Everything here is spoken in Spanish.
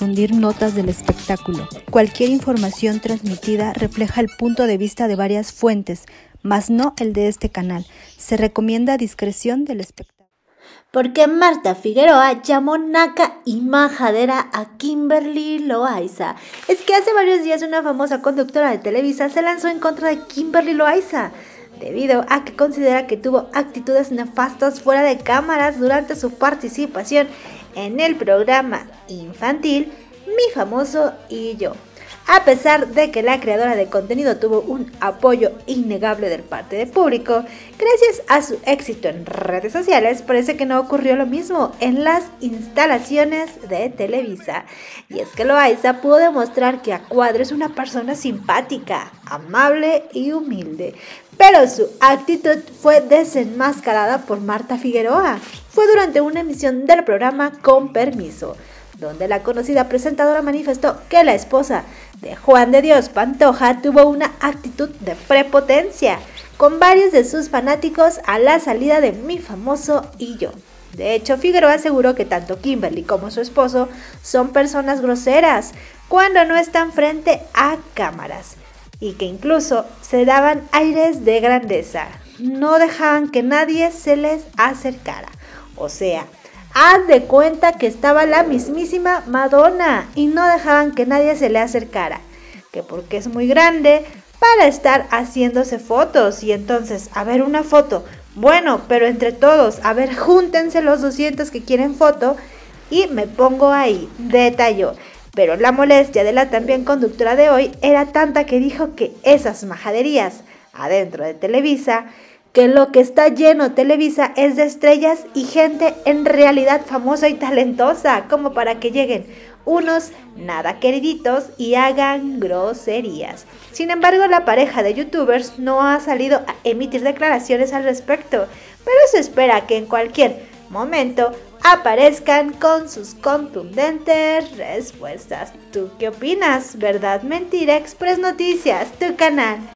difundir notas del espectáculo. Cualquier información transmitida refleja el punto de vista de varias fuentes, mas no el de este canal. Se recomienda discreción del espectáculo. Porque Marta Figueroa llamó naca y majadera a Kimberly Loaiza. Es que hace varios días una famosa conductora de Televisa se lanzó en contra de Kimberly Loaiza, debido a que considera que tuvo actitudes nefastas fuera de cámaras durante su participación en el programa infantil Mi Famoso y Yo. A pesar de que la creadora de contenido tuvo un apoyo innegable del parte del público, gracias a su éxito en redes sociales, parece que no ocurrió lo mismo en las instalaciones de Televisa. Y es que Loaiza pudo demostrar que a cuadro es una persona simpática, amable y humilde. Pero su actitud fue desenmascarada por Marta Figueroa. Fue durante una emisión del programa Con Permiso, donde la conocida presentadora manifestó que la esposa de Juan de Dios Pantoja tuvo una actitud de prepotencia con varios de sus fanáticos a la salida de Mi Famoso y Yo. De hecho, Figueroa aseguró que tanto Kimberly como su esposo son personas groseras cuando no están frente a cámaras y que incluso se daban aires de grandeza, no dejaban que nadie se les acercara. O sea, haz de cuenta que estaba la mismísima Madonna y no dejaban que nadie se le acercara, que porque es muy grande para estar haciéndose fotos. Y entonces, a ver, una foto, bueno, pero entre todos, a ver, júntense los 200 que quieren foto y me pongo ahí, detalló. Pero la molestia de la también conductora de hoy era tanta que dijo que esas majaderías adentro de Televisa, que lo que está lleno Televisa es de estrellas y gente en realidad famosa y talentosa, como para que lleguen unos nada queriditos y hagan groserías. Sin embargo, la pareja de youtubers no ha salido a emitir declaraciones al respecto, pero se espera que en cualquier momento aparezcan con sus contundentes respuestas. ¿Tú qué opinas? ¿Verdad? Mentira, Express Noticias, tu canal.